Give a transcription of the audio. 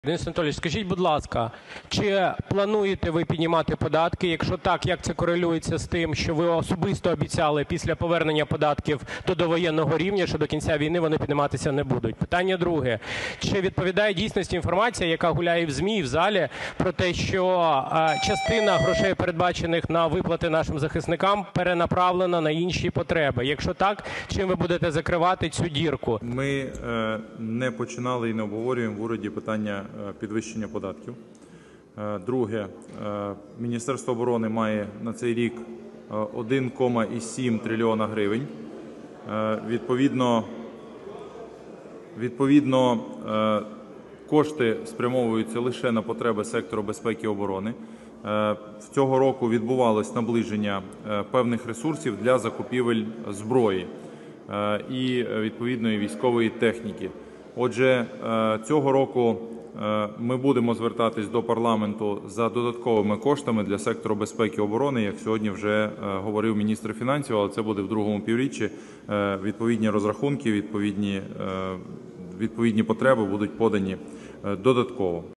Денис Анатолійович, скажіть, будь ласка, чи плануєте ви піднімати податки? Якщо так, як це корелюється з тим, що ви особисто обіцяли після повернення податків до довоєнного рівня, що до кінця війни вони підніматися не будуть? Питання друге. Чи відповідає дійсності інформація, яка гуляє в ЗМІ і в залі, про те, що частина грошей, передбачених на виплати нашим захисникам, перенаправлена на інші потреби? Якщо так, чим ви будете закривати цю дірку? Ми не починали і не обговорюємо в уряді питання підвищення податків. Друге. Міністерство оборони має на цей рік 1,7 трильйона гривень. Відповідно, кошти спрямовуються лише на потреби сектору безпеки і оборони. Цього року відбувалось наближення певних ресурсів для закупівель зброї і відповідної військової техніки. Отже, цього року ми будемо звертатись до парламенту за додатковими коштами для сектору безпеки і оборони, як сьогодні вже говорив міністр фінансів, але це буде в другому півріччі. Відповідні розрахунки, відповідні потреби будуть подані додатково.